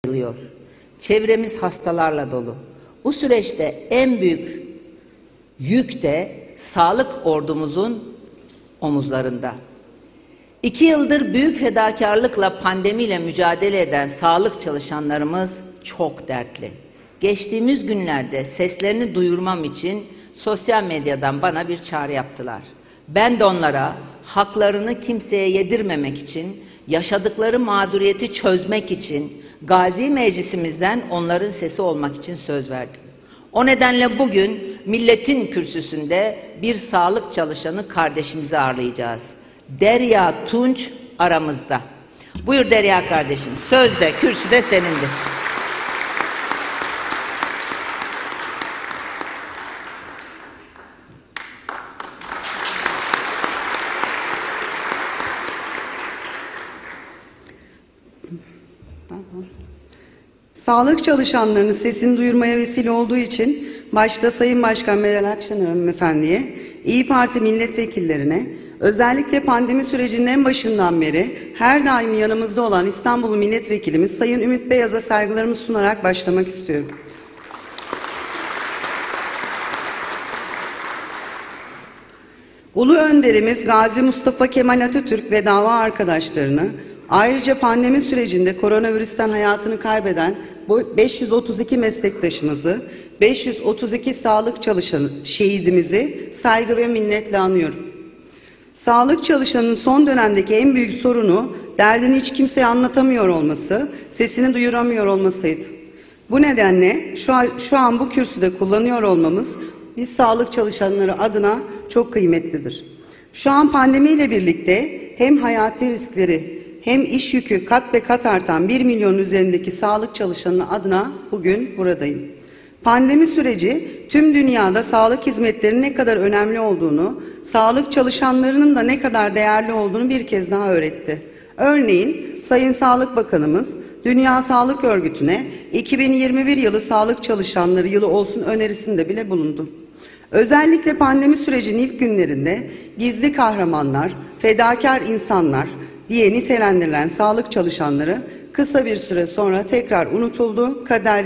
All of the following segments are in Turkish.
yayılıyor. Çevremiz hastalarla dolu. Bu süreçte en büyük yük de sağlık ordumuzun omuzlarında. 2 yıldır büyük fedakarlıkla pandemiyle mücadele eden sağlık çalışanlarımız çok dertli. Geçtiğimiz günlerde seslerini duyurmam için sosyal medyadan bana bir çağrı yaptılar. Ben de onlara haklarını kimseye yedirmemek için, yaşadıkları mağduriyeti çözmek için, Gazi Meclisimizden onların sesi olmak için söz verdim. O nedenle bugün milletin kürsüsünde bir sağlık çalışanı kardeşimizi ağırlayacağız. Derya Tunç aramızda. Buyur Derya kardeşim, söz de kürsü de senindir. Sağlık çalışanlarının sesini duyurmaya vesile olduğu için başta Sayın Başkan Meral Akşener Hanımefendi'ye, İYİ Parti milletvekillerine, özellikle pandemi sürecinin en başından beri her daim yanımızda olan İstanbul Milletvekilimiz Sayın Ümit Beyaz'a saygılarımı sunarak başlamak istiyorum. Ulu önderimiz Gazi Mustafa Kemal Atatürk ve dava arkadaşlarını, ayrıca pandemi sürecinde koronavirüsten hayatını kaybeden bu 532 meslektaşımızı, 532 sağlık çalışanı şehidimizi saygı ve minnetle anıyorum. Sağlık çalışanının son dönemdeki en büyük sorunu derdini hiç kimseye anlatamıyor olması, sesini duyuramıyor olmasıydı. Bu nedenle şu an bu kürsüde kullanıyor olmamız biz sağlık çalışanları adına çok kıymetlidir. Şu an pandemiyle birlikte hem hayati riskleri hem iş yükü kat be kat artan 1 milyonun üzerindeki sağlık çalışanı adına bugün buradayım. Pandemi süreci tüm dünyada sağlık hizmetlerinin ne kadar önemli olduğunu, sağlık çalışanlarının da ne kadar değerli olduğunu bir kez daha öğretti. Örneğin Sayın Sağlık Bakanımız Dünya Sağlık Örgütü'ne 2021 yılı sağlık çalışanları yılı olsun önerisinde bile bulundu. Özellikle pandemi sürecinin ilk günlerinde gizli kahramanlar, fedakar insanlar diye nitelendirilen sağlık çalışanları kısa bir süre sonra tekrar unutuldu,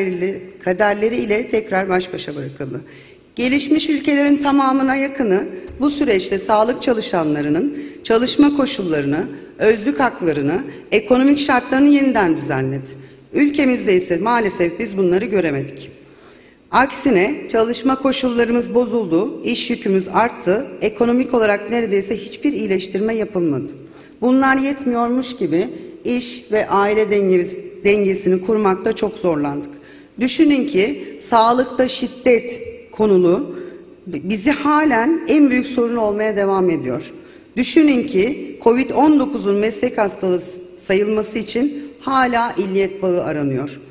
kaderleri ile tekrar baş başa bırakıldı. Gelişmiş ülkelerin tamamına yakını bu süreçte sağlık çalışanlarının çalışma koşullarını, özlük haklarını, ekonomik şartlarını yeniden düzenledi. Ülkemizde ise maalesef biz bunları göremedik. Aksine çalışma koşullarımız bozuldu, iş yükümüz arttı, ekonomik olarak neredeyse hiçbir iyileştirme yapılmadı. Bunlar yetmiyormuş gibi iş ve aile dengesini kurmakta çok zorlandık. Düşünün ki sağlıkta şiddet konulu bizi halen en büyük sorun olmaya devam ediyor. Düşünün ki Covid-19'un meslek hastalığı sayılması için hala illiyet bağı aranıyor.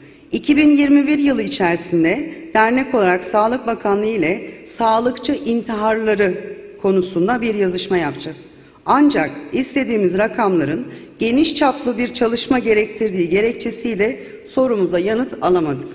2021 yılı içerisinde dernek olarak Sağlık Bakanlığı ile sağlıkçı intiharları konusunda bir yazışma yapacak. Ancak istediğimiz rakamların geniş çaplı bir çalışma gerektirdiği gerekçesiyle sorumuza yanıt alamadık.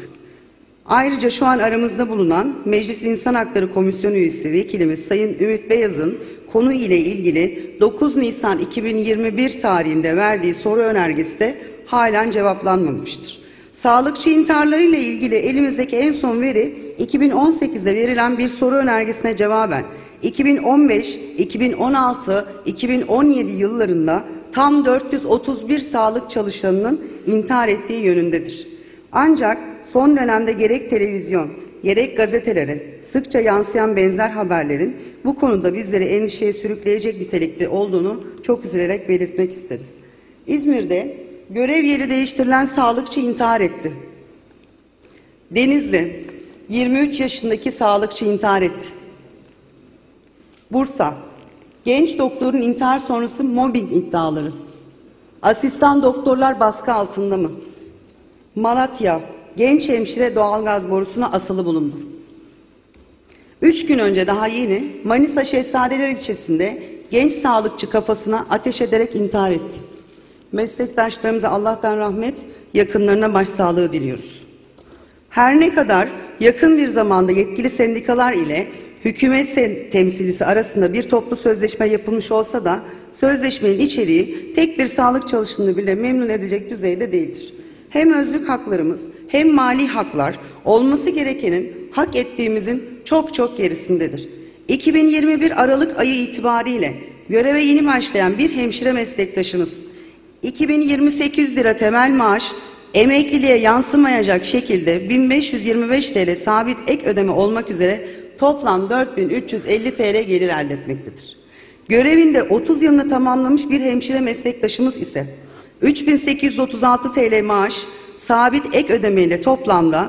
Ayrıca şu an aramızda bulunan Meclis İnsan Hakları Komisyonu üyesi vekilimiz Sayın Ümit Beyaz'ın konu ile ilgili 9 Nisan 2021 tarihinde verdiği soru önergesi de halen cevaplanmamıştır. Sağlıkçı intiharları ile ilgili elimizdeki en son veri 2018'de verilen bir soru önergesine cevaben 2015, 2016, 2017 yıllarında tam 431 sağlık çalışanının intihar ettiği yönündedir. Ancak son dönemde gerek televizyon, gerek gazetelere sıkça yansıyan benzer haberlerin bu konuda bizleri endişeye sürükleyecek nitelikte olduğunu çok üzülerek belirtmek isteriz. İzmir'de görev yeri değiştirilen sağlıkçı intihar etti. Denizli, 23 yaşındaki sağlıkçı intihar etti. Bursa, genç doktorun intihar sonrası mobbing iddiaları. Asistan doktorlar baskı altında mı? Malatya, genç hemşire doğalgaz borusuna asılı bulundu. 3 gün önce daha yeni Manisa Şehzadeler ilçesinde genç sağlıkçı kafasına ateş ederek intihar etti. Meslektaşlarımıza Allah'tan rahmet, yakınlarına başsağlığı diliyoruz. Her ne kadar yakın bir zamanda yetkili sendikalar ile hükümet temsilcisi arasında bir toplu sözleşme yapılmış olsa da sözleşmenin içeriği tek bir sağlık çalışanını bile memnun edecek düzeyde değildir. hem özlük haklarımız hem mali haklar olması gerekenin hak ettiğimizin çok çok gerisindedir. 2021 Aralık ayı itibariyle göreve yeni başlayan bir hemşire meslektaşımız 2028 lira temel maaş emekliliğe yansımayacak şekilde 1525 TL sabit ek ödeme olmak üzere toplam 4350 TL gelir elde etmektedir. Görevinde 30 yılını tamamlamış bir hemşire meslektaşımız ise 3836 TL maaş sabit ek ödemeyle toplamda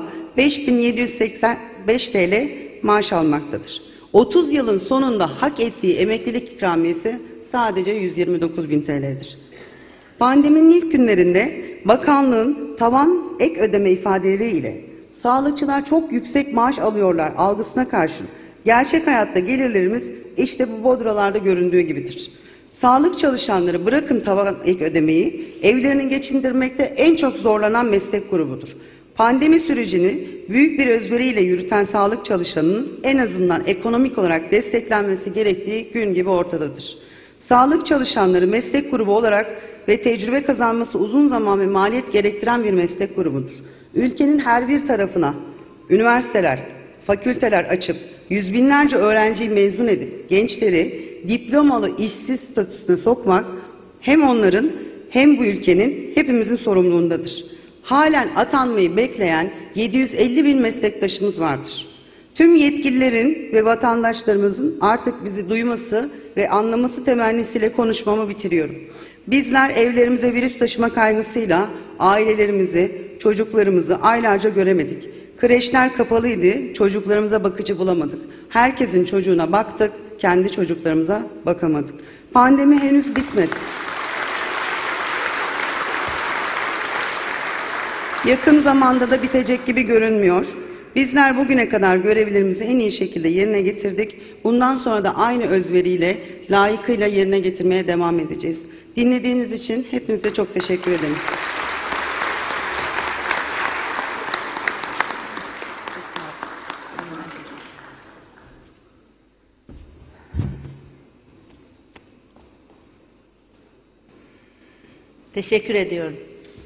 5785 TL maaş almaktadır. 30 yılın sonunda hak ettiği emeklilik ikramiyesi sadece 129.000 TL'dir. Pandeminin ilk günlerinde bakanlığın tavan ek ödeme ifadeleriyle sağlıkçılar çok yüksek maaş alıyorlar algısına karşın gerçek hayatta gelirlerimiz işte bu bodralarda göründüğü gibidir. Sağlık çalışanları bırakın tavan ek ödemeyi, evlerini geçindirmekte en çok zorlanan meslek grubudur. Pandemi sürecini büyük bir özveriyle yürüten sağlık çalışanının en azından ekonomik olarak desteklenmesi gerektiği gün gibi ortadadır. Sağlık çalışanları meslek grubu olarak ve tecrübe kazanması uzun zaman ve maliyet gerektiren bir meslek grubudur. Ülkenin her bir tarafına üniversiteler, fakülteler açıp yüz binlerce öğrenciyi mezun edip gençleri diplomalı işsiz statüsüne sokmak hem onların hem bu ülkenin hepimizin sorumluluğundadır. Halen atanmayı bekleyen 750.000 meslektaşımız vardır. Tüm yetkililerin ve vatandaşlarımızın artık bizi duyması ve anlaması temennisiyle konuşmamı bitiriyorum. Bizler evlerimize virüs taşıma kaygısıyla ailelerimizi, çocuklarımızı aylarca göremedik. Kreşler kapalıydı, çocuklarımıza bakıcı bulamadık. Herkesin çocuğuna baktık, kendi çocuklarımıza bakamadık. Pandemi henüz bitmedi. Yakın zamanda da bitecek gibi görünmüyor. Bizler bugüne kadar görevlerimizi en iyi şekilde yerine getirdik. Bundan sonra da aynı özveriyle, layıkıyla yerine getirmeye devam edeceğiz. Dinlediğiniz için hepinize çok teşekkür ederim. Teşekkür ediyorum.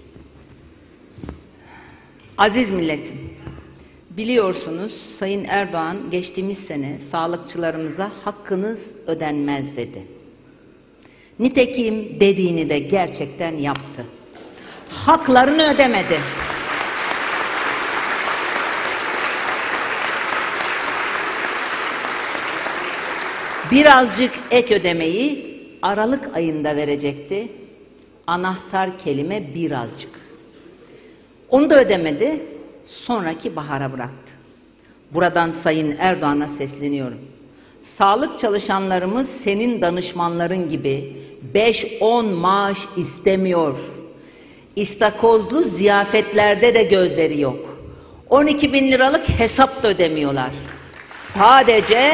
Aziz milletim, biliyorsunuz Sayın Erdoğan geçtiğimiz sene sağlıkçılarımıza hakkınız ödenmez dedi. Nitekim dediğini de gerçekten yaptı. Haklarını ödemedi. Birazcık ek ödemeyi Aralık ayında verecekti. Anahtar kelime birazcık. Onu da ödemedi, sonraki bahara bıraktı. Buradan Sayın Erdoğan'a sesleniyorum. Sağlık çalışanlarımız senin danışmanların gibi 5-10 maaş istemiyor. İstakozlu ziyafetlerde de gözleri yok. 12.000 liralık hesap da ödemiyorlar. Sadece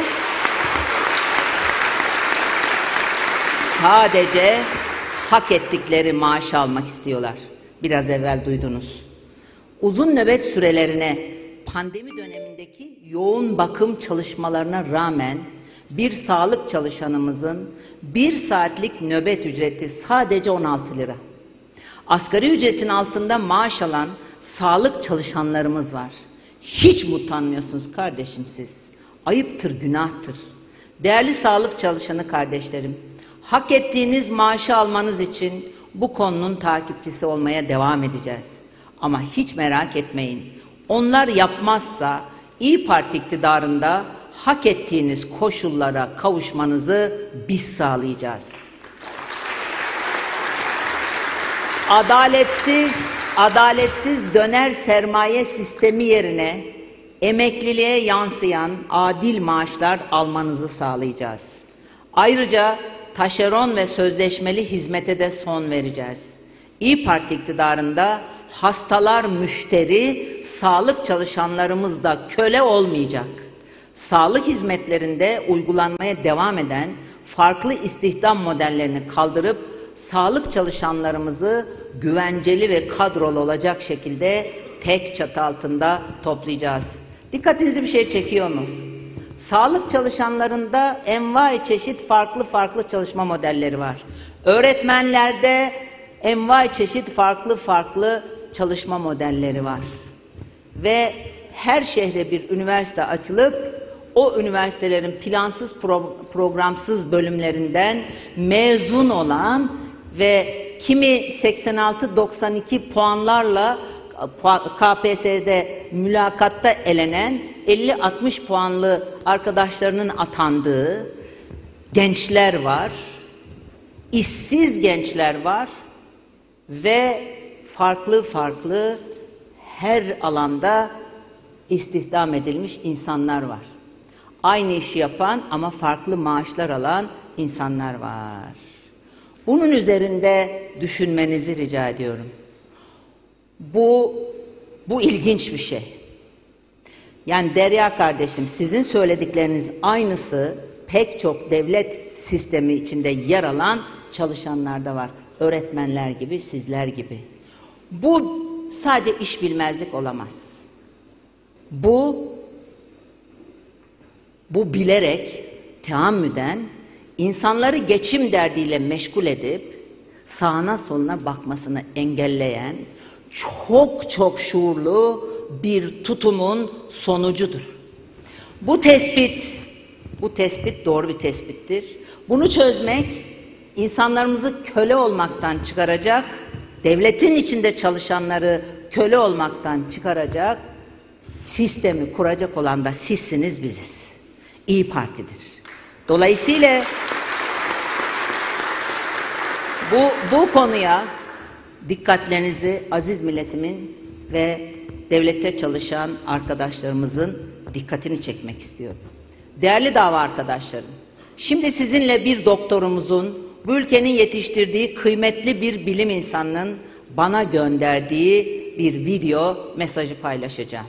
hak ettikleri maaşı almak istiyorlar. Biraz evvel duydunuz. Uzun nöbet sürelerine, pandemi dönemindeki yoğun bakım çalışmalarına rağmen bir sağlık çalışanımızın 1 saatlik nöbet ücreti sadece 16 lira. Asgari ücretin altında maaş alan sağlık çalışanlarımız var. Hiç mi utanmıyorsunuz kardeşim siz? Ayıptır, günahtır. Değerli sağlık çalışanı kardeşlerim, hak ettiğiniz maaşı almanız için bu konunun takipçisi olmaya devam edeceğiz. Ama hiç merak etmeyin. Onlar yapmazsa İYİ Parti iktidarında hak ettiğiniz koşullara kavuşmanızı biz sağlayacağız. Adaletsiz döner sermaye sistemi yerine emekliliğe yansıyan adil maaşlar almanızı sağlayacağız. Ayrıca taşeron ve sözleşmeli hizmete de son vereceğiz. İYİ Parti iktidarında hastalar müşteri, sağlık çalışanlarımız da köle olmayacak. Sağlık hizmetlerinde uygulanmaya devam eden farklı istihdam modellerini kaldırıp sağlık çalışanlarımızı güvenceli ve kadrolu olacak şekilde tek çatı altında toplayacağız. Dikkatinizi bir şey çekiyor mu? Sağlık çalışanlarında envai çeşit farklı çalışma modelleri var. Öğretmenlerde envai çeşit farklı çalışma modelleri var. Ve her şehre bir üniversite açılıp o üniversitelerin plansız programsız bölümlerinden mezun olan ve kimi 86-92 puanlarla KPSS'de mülakatta elenen 50-60 puanlı arkadaşlarının atandığı gençler var, işsiz gençler var ve farklı farklı her alanda istihdam edilmiş insanlar var. Aynı işi yapan ama farklı maaşlar alan insanlar var. Bunun üzerinde düşünmenizi rica ediyorum. Bu ilginç bir şey. Yani Derya kardeşim, sizin söyledikleriniz aynısı pek çok devlet sistemi içinde yer alan çalışanlarda var. Öğretmenler gibi, sizler gibi. Bu sadece iş bilmezlik olamaz. Bu bilerek, teammüden insanları geçim derdiyle meşgul edip sağına soluna bakmasını engelleyen çok çok şuurlu bir tutumun sonucudur. Bu tespit doğru bir tespittir. Bunu çözmek insanlarımızı köle olmaktan çıkaracak, devletin içinde çalışanları köle olmaktan çıkaracak, sistemi kuracak olan da sizsiniz, biziz. İYİ Parti'dir. Dolayısıyla bu konuya dikkatlerinizi aziz milletimin ve devlette çalışan arkadaşlarımızın dikkatini çekmek istiyorum. Değerli dava arkadaşlarım, şimdi sizinle bir doktorumuzun, bu ülkenin yetiştirdiği kıymetli bir bilim insanının bana gönderdiği bir video mesajı paylaşacağım.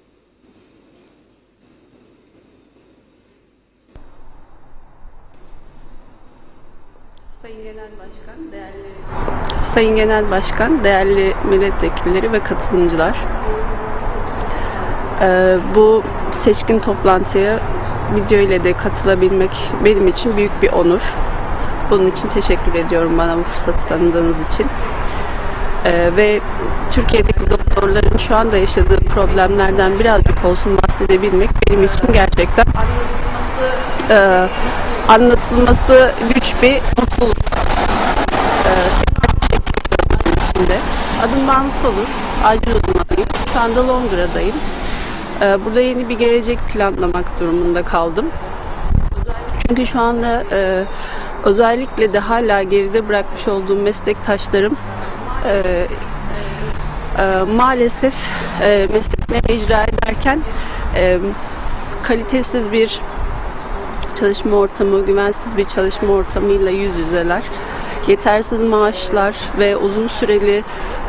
Sayın Genel Başkan, değerli milletvekilleri ve katılımcılar. Bu seçkin toplantıya video ile de katılabilmek benim için büyük bir onur. Bunun için teşekkür ediyorum bana bu fırsatı tanıdığınız için. Ve Türkiye'deki doktorların şu anda yaşadığı problemlerden birazcık olsun bahsedebilmek benim için gerçekten anlatılması güç bir mutluluk. Içinde. Adım Banu Salur, acil uzmanıyım. Şu anda Londra'dayım. Burada yeni bir gelecek planlamak durumunda kaldım. Çünkü şu anda özellikle de hala geride bırakmış olduğum meslektaşlarım maalesef mesleklerini icra ederken kalitesiz bir çalışma ortamı, güvensiz bir çalışma ortamıyla yüz yüzeler. Yetersiz maaşlar ve uzun süreli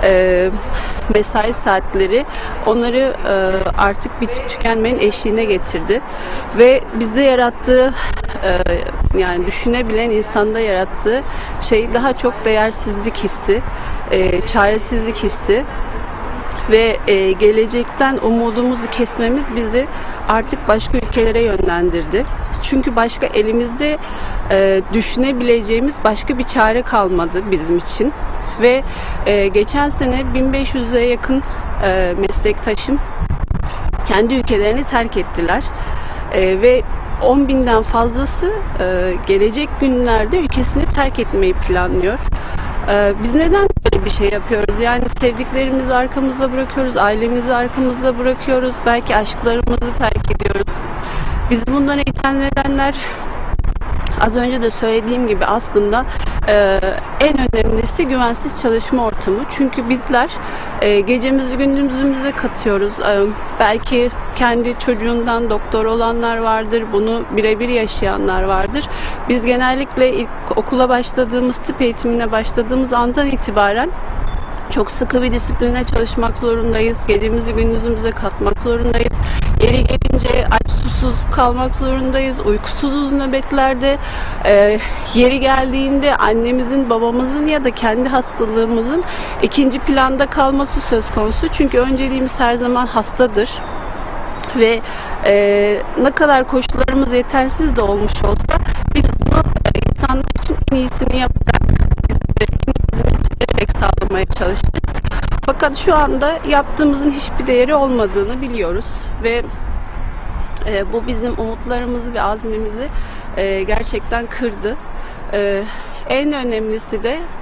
mesai saatleri onları artık bitip tükenmenin eşiğine getirdi. Ve bizde yarattığı, yani düşünebilen insanda yarattığı şey daha çok değersizlik hissi, çaresizlik hissi. Ve gelecekten umudumuzu kesmemiz bizi artık başka ülkelere yönlendirdi. Çünkü başka elimizde düşünebileceğimiz başka bir çare kalmadı bizim için. Ve geçen sene 1500'e yakın meslektaşım kendi ülkelerini terk ettiler. Ve 10.000'den fazlası gelecek günlerde ülkesini terk etmeyi planlıyor. Biz neden böyle bir şey yapıyoruz? Yani sevdiklerimizi arkamızda bırakıyoruz, ailemizi arkamızda bırakıyoruz, belki aşklarımızı terk ediyoruz. Biz bunlara iten nedenler, az önce de söylediğim gibi aslında en önemlisi güvensiz çalışma ortamı. Çünkü bizler gecemizi gündüzümüze katıyoruz. Belki kendi çocuğundan doktor olanlar vardır, bunu birebir yaşayanlar vardır. Biz genellikle ilk okula başladığımız, tıp eğitimine başladığımız andan itibaren çok sıkı bir disipline çalışmak zorundayız. Gecemizi gündüzümüze katmak zorundayız. Yeri gelince aç susuz kalmak zorundayız. Uykusuzuz nöbetlerde. Yeri geldiğinde annemizin, babamızın ya da kendi hastalığımızın ikinci planda kalması söz konusu. Çünkü önceliğimiz her zaman hastadır. Ve ne kadar koşullarımız yetersiz de olmuş olsa biz bunu insanlar için en iyisini yaparak, hizmet vererek sağlamaya çalışırız. Fakat şu anda yaptığımızın hiçbir değeri olmadığını biliyoruz ve bu bizim umutlarımızı ve azmimizi gerçekten kırdı. En önemlisi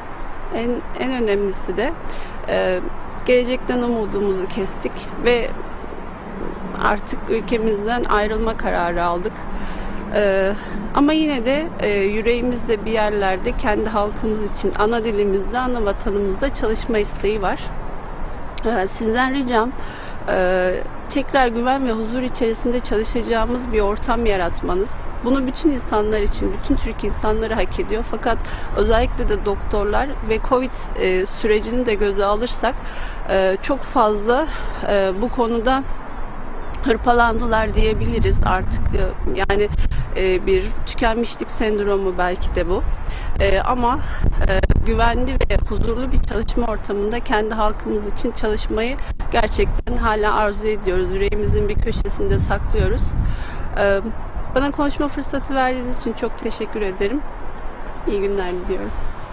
de gelecekten umudumuzu kestik ve artık ülkemizden ayrılma kararı aldık. Ama yine de yüreğimizde bir yerlerde kendi halkımız için ana dilimizde, ana vatanımızda çalışma isteği var. Sizden ricam tekrar güven ve huzur içerisinde çalışacağımız bir ortam yaratmanız. Bunu bütün insanlar için, bütün Türk insanları hak ediyor. Fakat özellikle de doktorlar ve Covid sürecini de göze alırsak çok fazla bu konuda hırpalandılar diyebiliriz artık. Yani bir tükenmişlik sendromu belki de bu. Ama güvenli ve huzurlu bir çalışma ortamında kendi halkımız için çalışmayı gerçekten hala arzu ediyoruz. Yüreğimizin bir köşesinde saklıyoruz. Bana konuşma fırsatı verdiğiniz için çok teşekkür ederim. İyi günler diliyorum.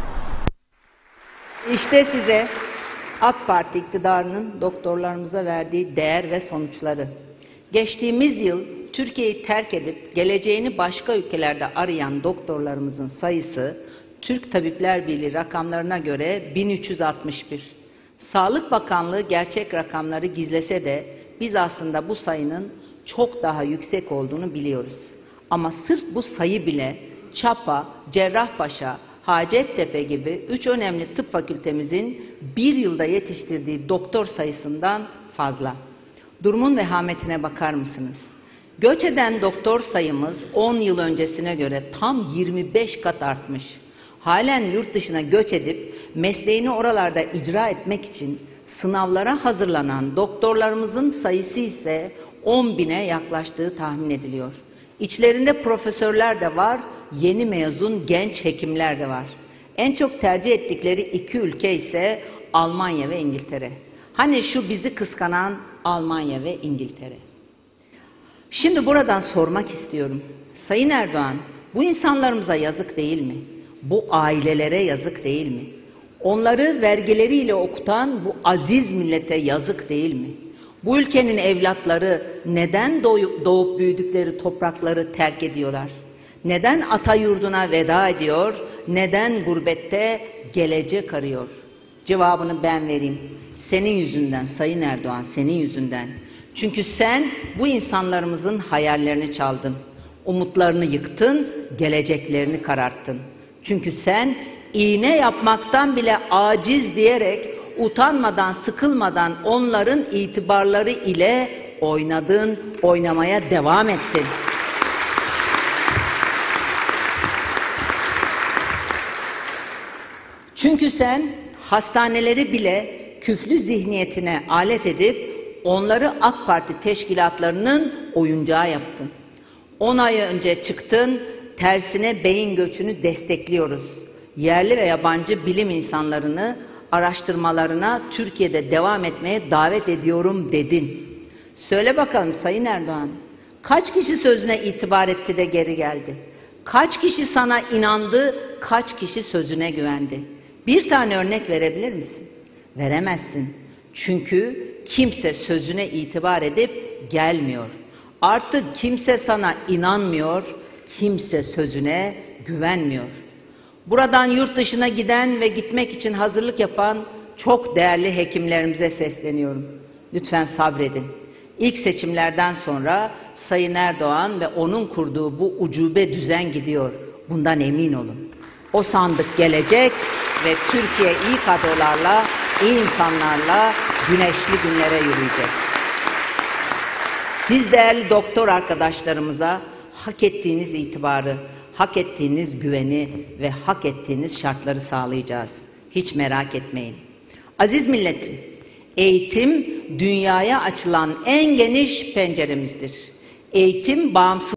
İşte size AK Parti iktidarının doktorlarımıza verdiği değer ve sonuçları. Geçtiğimiz yıl Türkiye'yi terk edip geleceğini başka ülkelerde arayan doktorlarımızın sayısı Türk Tabipler Birliği rakamlarına göre 1361. Sağlık Bakanlığı gerçek rakamları gizlese de biz aslında bu sayının çok daha yüksek olduğunu biliyoruz. Ama sırf bu sayı bile Çapa, Cerrahpaşa, Hacettepe gibi 3 önemli tıp fakültemizin bir yılda yetiştirdiği doktor sayısından fazla. Durumun vehametine bakar mısınız? Göç eden doktor sayımız 10 yıl öncesine göre tam 25 kat artmış. Halen yurt dışına göç edip mesleğini oralarda icra etmek için sınavlara hazırlanan doktorlarımızın sayısı ise 10.000'e yaklaştığı tahmin ediliyor. İçlerinde profesörler de var, yeni mezun genç hekimler de var. En çok tercih ettikleri iki ülke ise Almanya ve İngiltere. Hani şu bizi kıskanan Almanya ve İngiltere. Şimdi buradan sormak istiyorum. Sayın Erdoğan, bu insanlarımıza yazık değil mi? Bu ailelere yazık değil mi? Onları vergileriyle okutan bu aziz millete yazık değil mi? Bu ülkenin evlatları neden doğup büyüdükleri toprakları terk ediyorlar? Neden ata yurduna veda ediyor? Neden gurbette gelecek arıyor? Cevabını ben vereyim. Senin yüzünden Sayın Erdoğan, senin yüzünden. Çünkü sen bu insanlarımızın hayallerini çaldın. Umutlarını yıktın, geleceklerini kararttın. Çünkü sen iğne yapmaktan bile aciz diyerek utanmadan, sıkılmadan onların itibarları ile oynadın, oynamaya devam ettin. Çünkü sen hastaneleri bile küflü zihniyetine alet edip onları AK Parti teşkilatlarının oyuncağı yaptın. 10 ay önce çıktın, tersine beyin göçünü destekliyoruz. Yerli ve yabancı bilim insanlarını araştırmalarına Türkiye'de devam etmeye davet ediyorum dedin. Söyle bakalım Sayın Erdoğan, kaç kişi sözüne itibar etti de geri geldi? Kaç kişi sana inandı, kaç kişi sözüne güvendi? Bir tane örnek verebilir misin? Veremezsin. Çünkü kimse sözüne itibar edip gelmiyor. Artık kimse sana inanmıyor, kimse sözüne güvenmiyor. Buradan yurt dışına giden ve gitmek için hazırlık yapan çok değerli hekimlerimize sesleniyorum. Lütfen sabredin. İlk seçimlerden sonra Sayın Erdoğan ve onun kurduğu bu ucube düzen gidiyor. Bundan emin olun. O sandık gelecek ve Türkiye iyi kadrolarla, iyi insanlarla güneşli günlere yürüyecek. Siz değerli doktor arkadaşlarımıza hak ettiğiniz itibarı, hak ettiğiniz güveni ve hak ettiğiniz şartları sağlayacağız. Hiç merak etmeyin. Aziz milletim, eğitim dünyaya açılan en geniş penceremizdir. Eğitim bağımsız